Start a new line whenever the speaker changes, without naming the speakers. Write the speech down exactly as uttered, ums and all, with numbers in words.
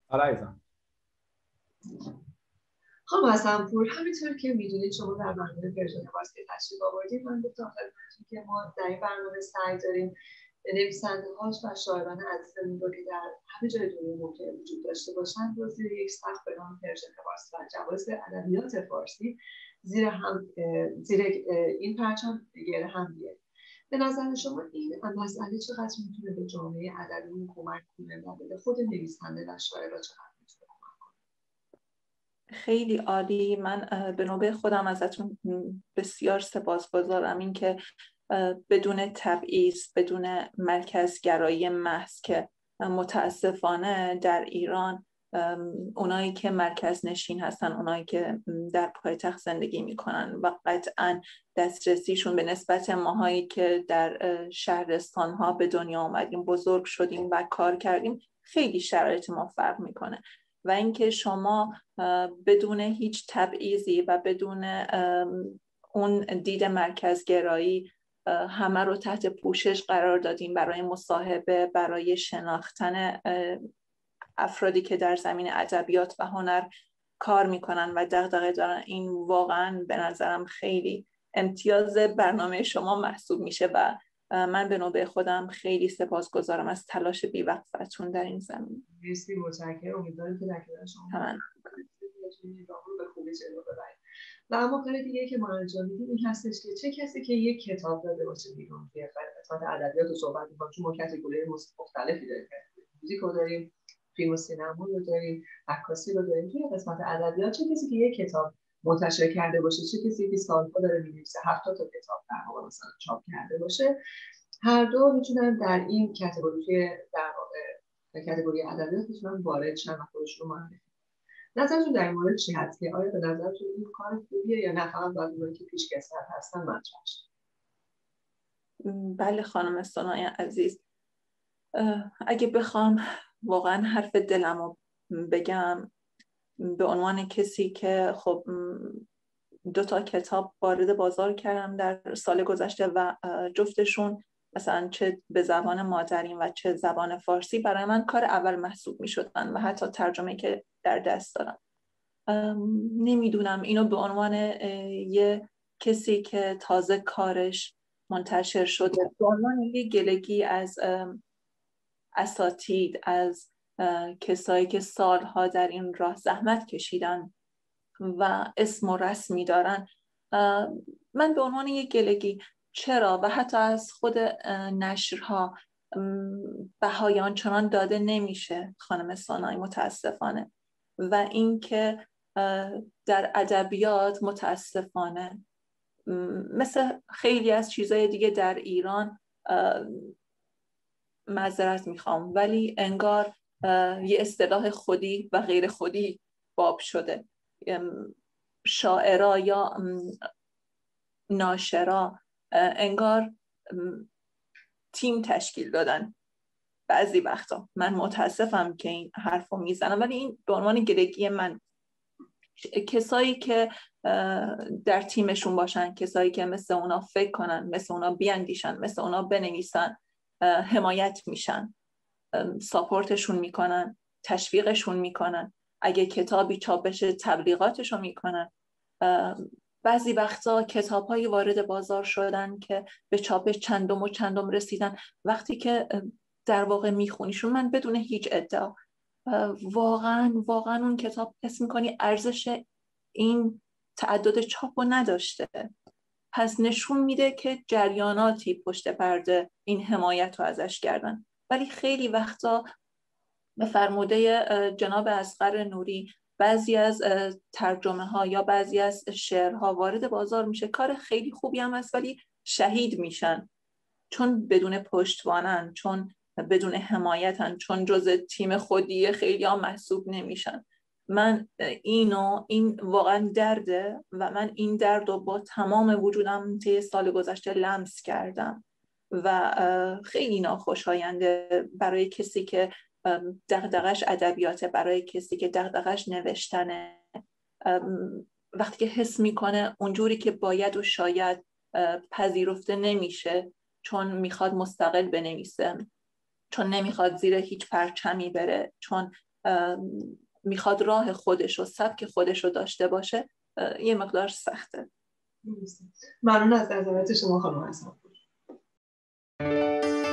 آره عزیزم.
خب حسن‌پور، همینطور که میدونید شما در برنامه پرژن فارس که تشریف آوردید، من گفتم خدمتتون که ما در این برنامه سعی داریم نویسنده‌هاش و شاعران عزیزمون رو که در همه جای دنیا ممکن وجود داشته باشند رو زیر یک سقف به نام پرژن فارس و جواز ادبیات فارسی زیر هم زیر این پرچم گره هم بیاریم. به نظر شما این مسئله چقدر میتونه به جامعه ادبی کمک کنه و به خود نویسنده و شاعرها چقدر میتونه کمک کنه؟
خیلی عالی. من به نوبه خودم ازتون بسیار سپاسگزارم این که بدون تبعیض، بدون مرکزگرایی محض که متاسفانه در ایران اونایی که مرکز نشین هستن، اونایی که در پایتخت زندگی میکنن و قطعا دسترسیشون به نسبت ماهایی که در شهرستان ها به دنیا آمدیم، بزرگ شدیم و کار کردیم، خیلی شرایط ما فرق میکنه. و اینکه شما بدون هیچ تبعیضی و بدون اون دید مرکزگرایی همه رو تحت پوشش قرار دادیم برای مصاحبه، برای شناختن افرادی که در زمین ادبیات و هنر کار میکنن و دغدغه دارن، این واقعا به نظرم خیلی امتیاز برنامه شما محسوب میشه و من به نوبه خودم خیلی سپاسگزارم از تلاش بی‌وقفتون در این زمین.
مرسی، متشکرم. امیدوارم که در کنار شما بتونید راه رو به خوبی جلو ببرید. و اما کار دیگه که ما انجام میدیم این هستش که چه کسی که یک کتاب داده باشه بیرون توی قسمت ادبیات و صحبت می‌کنیم، چون ما کاتگوری مختلفی داریم، موزیک رو داریم، فیلم و سینما رو داریم، عکاسی رو داریم. توی قسمت ادبیات چه کسی که یک کتاب منتشر کرده باشه، چه کسی که سال‌ها داره می‌نویسه، هفتاد تا کتاب در واقع مثلا چاپ کرده باشه، هر دو میتونن در این کاتگوری در واقع کاتگوری ادبیات میتونن وارد شن و خودشون رو معرفی. نظرتون در این مورد چی هست که آیا به نظرتون این کار خوبیه یا نه فقط باید اونایی که پیشکسوت هستن مطرح شن؟
بله خانم سنای عزیز، اگه بخوام واقعا حرف دلمو بگم، به عنوان کسی که خب دو تا کتاب وارد بازار کردم در سال گذشته و جفتشون مثلا چه به زبان مادریم و چه زبان فارسی برای من کار اول محسوب می شدن و حتی ترجمه که در دست دارم. نمیدونم اینو به عنوان یه کسی که تازه کارش منتشر شده، به عنوان یه گلگی از اساتید، از کسایی که سالها در این راه زحمت کشیدن و اسم و رسمی دارن، من به عنوان یک گلگی، چرا و حتی از خود نشرها بهای آنچنان داده نمیشه خانم سانای متاسفانه. و اینکه در ادبیات متاسفانه مثل خیلی از چیزهای دیگه در ایران، معذرت میخوام ولی انگار یه اصطلاح خودی و غیر خودی باب شده. شاعرها یا ناشرا انگار تیم تشکیل دادن بعضی وقتا. من متاسفم که این حرفو میزنم ولی این به عنوان گلگی من. کسایی که در تیمشون باشن، کسایی که مثل اونا فکر کنن، مثل اونا بیاندیشن، مثل اونا بنویسن، حمایت میشن، ساپورتشون میکنن، تشویقشون میکنن. اگه کتابی چاپ بشه تبلیغاتشو میکنن. بعضی وقتا کتاب‌های وارد بازار شدن که به چاپش چندم و چندم رسیدن، وقتی که در واقع میخونیشون، من بدون هیچ ادعا واقعا واقعا اون کتاب حس میکنی ارزش این تعدد چاپو نداشته. پس نشون میده که جریاناتی پشت پرده این حمایت رو ازش کردن. ولی خیلی وقتا به فرموده جناب اصغر نوری بعضی از ترجمه ها یا بعضی از شعرها وارد بازار میشه، کار خیلی خوبی هم هست، ولی شهید میشن چون بدون پشتوانن، چون بدون حمایتن، چون جز تیم خودی خیلی ها محسوب نمیشن. من اینو این واقعا درده و من این درد رو با تمام وجودم طی سال گذشته لمس کردم و خیلی ناخوشاینده برای کسی که دغدغش ادبیاته، برای کسی که دغدغش نوشتنه. وقتی که حس میکنه اونجوری که باید و شاید پذیرفته نمیشه، چون میخواد مستقل بنویسه، چون نمیخواد زیر هیچ پرچمی بره، چون میخواد راه خودش و سبک خودش رو داشته باشه یه مقدار سخته.
ممنون از نظرات شما خانم حسن‌پور.